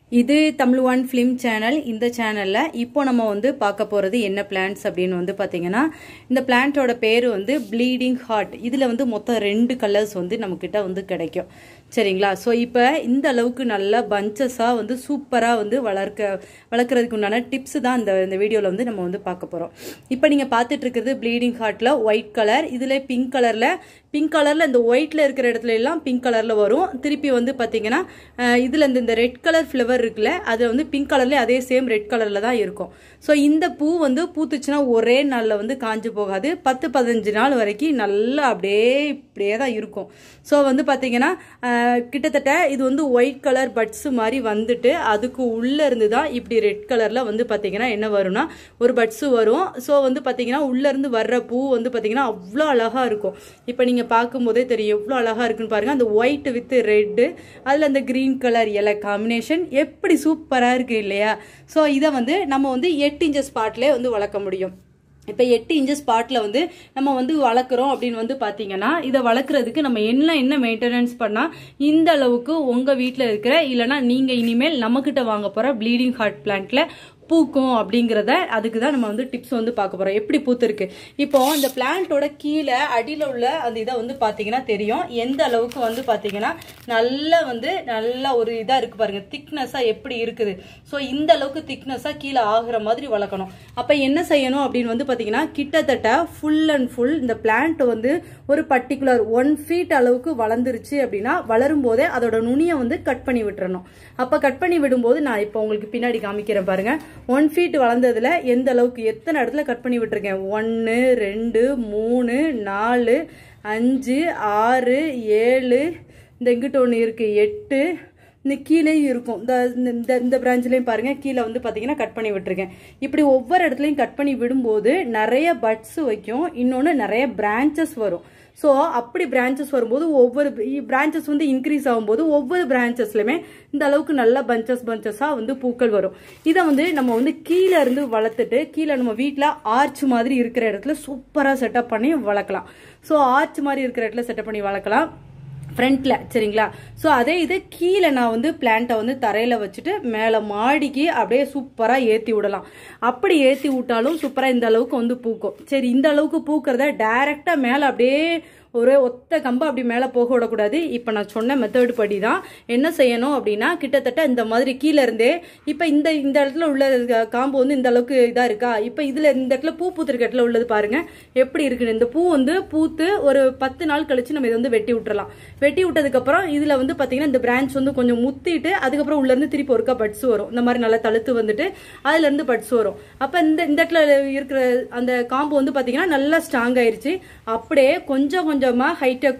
இது Tamil one film channel. இந்த சேனல்ல இப்போ நம்ம வந்து பார்க்க போறது என்ன பிளான்ட்ஸ் அப்படின்னு வந்து பாத்தீங்கன்னா, இந்த பிளான்ட்டோட பேரு வந்து ப்ளீடிங் ஹார்ட். இதுல வந்து மொத்தம் 2 கலர்ஸ் வந்து நம்ம கிட்ட வந்து கிடைக்கும். சரிங்களா? ஸோ இப்போ இந்த அளவுக்கு நல்ல பஞ்சஸா வந்து சூப்பரா வந்து வளர்க்கறதுக்கு உண்டான டிப்ஸ் தான் இந்த வீடியோல வந்து நம்ம வந்து பார்க்க போறோம். இப்போ நீங்க பார்த்துட்டு இருக்கிறது ப்ளீடிங் ஹார்ட்ல ஒயிட் கலர். இதுல பிங்க் கலர்ல இந்த ஒயிட்ல இருக்கிற இடத்துல எல்லாம் பிங்க் கலர்ல வரும். திருப்பி வந்து பாத்தீங்கன்னா இதுல இந்த ரெட் கலர் ஃபிளவர் இருக்குல்ல, அது வந்து பிங்க் கலர்ல அதே சேம் ரெட் கலர்ல தான் இருக்கும். ஸோ இந்த பூ வந்து பூத்துச்சுன்னா ஒரே நாள்ல வந்து காஞ்சு போகாது. 10-15 நாள் வரைக்கும் நல்லா இப்படியே தான் இருக்கும். ஸோ வந்து பாத்தீங்கன்னா கிட்டத்தட்ட இது வந்து ஒயிட் கலர் பட்ஸ் மாதிரி வந்துட்டு அதுக்கு உள்ள இருந்து தான் இப்படி ரெட் கலர்ல வந்து பாத்தீங்கன்னா என்ன வரும்னா ஒரு பட்ஸ் வரும். ஸோ வந்து பாத்தீங்கன்னா உள்ள இருந்து வர்ற பூ வந்து பாத்தீங்கன்னா அவ்வளோ அழகா இருக்கும். இப்போ நீங்க பார்க்கும் போதே தெரியும் எவ்வளோ அழகா இருக்குன்னு பாருங்க. அந்த ஒயிட் வித் ரெட், அதுல அந்த கிரீன் கலர் இலை காம்பினேஷன் எப்படி சூப்பரா இருக்கு இல்லையா? ஸோ இதை வந்து நம்ம வந்து 8 இன்ச்சஸ் பாட்லேயே வந்து வளர்க்க முடியும். இப்போ 8 இன்ச்சஸ் பாட்ல வந்து நம்ம வந்து வளர்க்குறோம் அப்படின்னு வந்து பாத்தீங்கன்னா, இதை வளர்க்குறதுக்கு நம்ம என்ன மெயின்டெனன்ஸ் பண்ணா இந்த அளவுக்கு உங்க வீட்டில் இருக்கிற இல்லைன்னா நீங்க இனிமேல் நம்ம கிட்ட வாங்க போற ப்ளீடிங் ஹார்ட் பிளான்ட்ல பூக்கும் அப்படிங்கிறத அதுக்கு தான் நம்ம வந்து டிப்ஸ் வந்து பார்க்க போறோம். எப்படி பூத்திருக்கு இப்போ இந்த பிளான்ட்டோட கீழே அடியில் உள்ள அந்த இதை வந்து பாத்தீங்கன்னா தெரியும் எந்த அளவுக்கு வந்து பாத்தீங்கன்னா நல்ல ஒரு இதா இருக்கு பாருங்க, திக்னஸா எப்படி இருக்குது. ஸோ இந்த அளவுக்கு திக்னஸா கீழே ஆகுற மாதிரி வளர்க்கணும். அப்ப என்ன செய்யணும் அப்படின்னு வந்து பாத்தீங்கன்னா, கிட்டத்தட்ட ஃபுல் அண்ட் ஃபுல் இந்த பிளான்ட் வந்து ஒரு பர்டிகுலர் 1 feet அளவுக்கு வளர்ந்துருச்சு அப்படின்னா வளரும் போதே அதோட நுனியை வந்து கட் பண்ணி விட்டுறணும். அப்ப கட் பண்ணி விடும்போது நான் இப்போ உங்களுக்கு பின்னாடி காமிக்கிறேன் பாருங்க. 1 feet வளர்ந்ததுல எந்த அளவுக்கு எத்தனை இடத்துல கட் பண்ணி விட்டுருக்கேன். 1 2 3 4 5 6 7 இந்த இங்கிட்ட ஒன்று இருக்கு 8, இந்த கீழேயும் இருக்கும். இந்த பிரான்ச்லயும் பாருங்க கீழே வந்து பாத்தீங்கன்னா கட் பண்ணி விட்டுருக்கேன். இப்படி ஒவ்வொரு இடத்துலயும் கட் பண்ணி விடும்போது நிறைய பட்ஸ் வைக்கும், இன்னொன்னு நிறைய பிரான்ச்சஸ் வரும். ஸோ அப்படி பிரான்ச்சஸ் வரும்போது ஒவ்வொரு பிரான்ச்சஸ் வந்து இன்க்ரீஸ் ஆகும்போது ஒவ்வொரு பிரான்ச்சஸ்லயுமே இந்த அளவுக்கு நல்ல பஞ்சஸா வந்து பூக்கள் வரும். இதை வந்து நம்ம வந்து கீழே இருந்து வளர்த்துட்டு கீழே நம்ம வீட்டில் ஆர்ச் மாதிரி இருக்கிற இடத்துல சூப்பரா செட்டப் பண்ணி வளர்க்கலாம். ஸோ ஆர்ச் மாதிரி இருக்கிற இடத்துல செட்டப் பண்ணி வளர்க்கலாம் ஃப்ரண்ட்ல. சரிங்களா? ஸோ அதே இது கீழே நான் வந்து பிளான்ட்டை வந்து தரையில வச்சுட்டு மேலே மாடிக்கு அப்படியே சூப்பரா ஏத்தி விடலாம். அப்படி ஏத்தி விட்டாலும் சூப்பரா இந்த அளவுக்கு வந்து பூக்கும். சரி, இந்த அளவுக்கு பூக்கிறத டைரக்டா மேலே அப்படியே ஒரு ஒத்த கம்பு அப்படி மேல போக விடக்கூடாது. இப்ப நான் சொன்ன மெத்தட் படி தான் என்ன செய்யணும் அப்படின்னா, கிட்டத்தட்ட இந்த மாதிரி கீழே இருந்தே இப்ப இந்த இடத்துல உள்ள காம்பு வந்து இந்த அளவுக்கு இதா இருக்கா, இப்ப இதுல இந்த இடத்துல பூ பூத்திருக்க இடத்துல உள்ளது பாருங்க எப்படி இருக்குன்னு. இந்த பூ வந்து பூத்து ஒரு 10 நாள் கழிச்சு நம்ம இதை வந்து வெட்டி விட்டுறலாம். வெட்டி விட்டதுக்கு அப்புறம் இதுல வந்து பாத்தீங்கன்னா இந்த பிரான்ச் வந்து கொஞ்சம் முத்திட்டு அதுக்கப்புறம் உள்ள இருந்து திருப்பி ஒருக்கா பட்ஸ் வரும். இந்த மாதிரி நல்லா தழுத்து வந்துட்டு அதுல இருந்து பட்ஸ் வரும். அப்ப இந்த இடத்துல இருக்கிற அந்த காம்பு வந்து பாத்தீங்கன்னா நல்லா ஸ்ட்ராங் ஆயிருச்சு. அப்படியே கொஞ்சம் கொஞ்சமா ஹைட்டை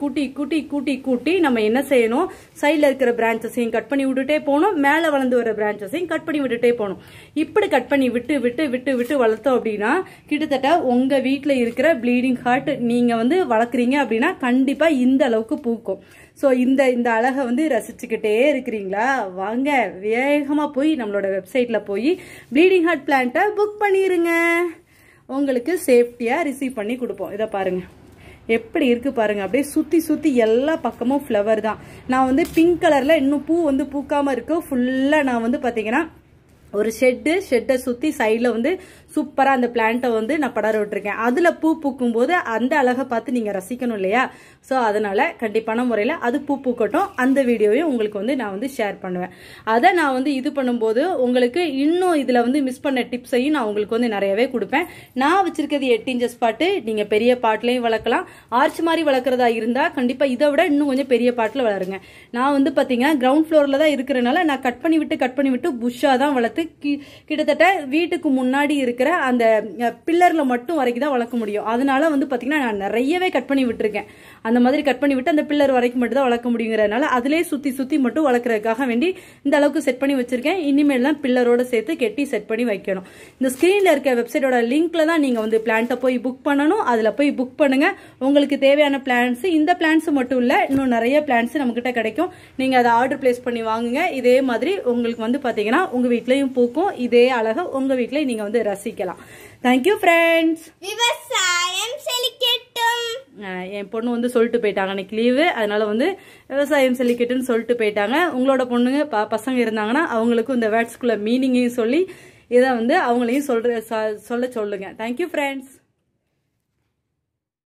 கூட்டி நம்ம என்ன செய்யணும், சைட்ல இருக்கிற பிரான்ச்சஸையும் கட் பண்ணி விட்டுட்டே போகணும், மேல வளர்ந்து வர பிரான்ச்சஸையும் கட் பண்ணி விட்டுட்டே போகணும். இப்படி கட் பண்ணி விட்டு வளர்த்தோம் அப்படின்னா கிட்டத்தட்ட உங்க வீட்டுல இருக்கிற ப்ளீடிங் ஹார்ட் நீங்க வந்து வளர்க்குறீங்க அப்படின்னா கண்டிப்பா இந்த அளவுக்கு பூக்கும். ஸோ இந்த அழகை வந்து ரசிச்சுக்கிட்டே இருக்கிறீங்களா? வாங்க வேகமா போய் நம்மளோட வெப்சைட்ல போய் ப்ளீடிங் ஹார்ட் பிளான்ட்டை புக் பண்ணிருங்க. உங்களுக்கு சேஃப்டியா ரிசீவ் பண்ணி கொடுப்போம். இதை பாருங்க எப்படி இருக்கு பாருங்க. அப்படியே சுத்தி எல்லா பக்கமும் ஃப்ளவர் தான். நான் வந்து பிங்க் கலர்ல இன்னும் பூ வந்து பூக்காம இருக்கு. ஃபுல்லா நான் வந்து பாத்தீங்கன்னா ஒரு ஷெட்டை சுத்தி சைட்ல வந்து சூப்பரா அந்த பிளான்ட்டை வந்து நான் படர விட்டுருக்கேன். அதுல பூ பூக்கும் போது அந்த அழகை பார்த்து நீங்க ரசிக்கணும் இல்லையா? சோ அதனால கண்டிப்பான முறையில அது பூ பூக்கட்டும். அந்த வீடியோவையும் உங்களுக்கு வந்து நான் வந்து ஷேர் பண்ணுவேன். அதை நான் வந்து இது பண்ணும்போது உங்களுக்கு இன்னும் இதுல வந்து மிஸ் பண்ண டிப்ஸையும் நான் உங்களுக்கு வந்து நிறையவே கொடுப்பேன். நான் வச்சிருக்கிறது 8 இன்ச்சஸ் பாட்டு. நீங்க பெரிய பாட்லயும் வளர்க்கலாம். ஆர்ச் மாதிரி வளர்க்கறதா இருந்தா கண்டிப்பா இதை விட இன்னும் கொஞ்சம் பெரிய பாட்டுல வளருங்க. நான் வந்து பாத்தீங்கன்னா கிரவுண்ட் ஃப்ளோர்ல தான் இருக்கிறனால நான் கட் பண்ணி விட்டு புஷ்ஷா தான் வளர்த்து கிட்டத்தட்ட வீட்டுக்கு முன்னாடி இருக்கிற அந்த பில்லர்ல மட்டும் வரைக்கும் தான் வளர்க்க முடியும். அதனால வந்து பாத்தீங்கன்னா நான் நிறையவே கட் பண்ணி விட்டுருக்கேன். அந்த மாதிரி கட் பண்ணி விட்டு அந்த பில்லர் வரைக்கும் மட்டும் தான் வளர்க்க முடியுங்கிறதுனால அதிலே சுத்தி மட்டும் வளர்க்கறதுக்காக வேண்டி இந்த அளவுக்கு செட் பண்ணி வச்சிருக்கேன். இனிமேல் தான் பில்லரோட சேர்த்து கெட்டி செட் பண்ணி வைக்கணும். இந்த ஸ்கிரீன்ல இருக்க வெப்சைட்டோட லிங்க்ல தான் நீங்க வந்து பிளான்ட்டை போய் புக் பண்ணணும். அதுல போய் புக் பண்ணுங்க. உங்களுக்கு தேவையான பிளான்ஸ் இந்த பிளான்ஸ் மட்டும் இல்ல, இன்னும் நிறைய பிளான்ஸ் நம்ம கிட்ட கிடைக்கும். நீங்க அதை ஆர்டர் பிளேஸ் பண்ணி வாங்குங்க. இதே மாதிரி உங்களுக்கு வந்து பாத்தீங்கன்னா உங்க வீட்லயும் பூக்கும். இதே அழகா உங்க வீட்லயும் நீங்க வந்து ரசிக்கலாம். Thank you friends. விவசாயம் செழிக்கட்டும். என் பொண்ணு வந்து சொல்லிட்டு போயிட்டாங்க அன்னைக்கு லீவு, அதனால வந்து விவசாயம் செழிக்கட்டுன்னு சொல்லிட்டு போயிட்டாங்க. உங்களோட பொண்ணுங்க பசங்க இருந்தாங்கன்னா அவங்களுக்கும் இந்த வேர்ட்ஸ்குள்ள மீனிங்கையும் சொல்லி இதை வந்து அவங்களையும் சொல்ல சொல்லுங்க. Thank you friends.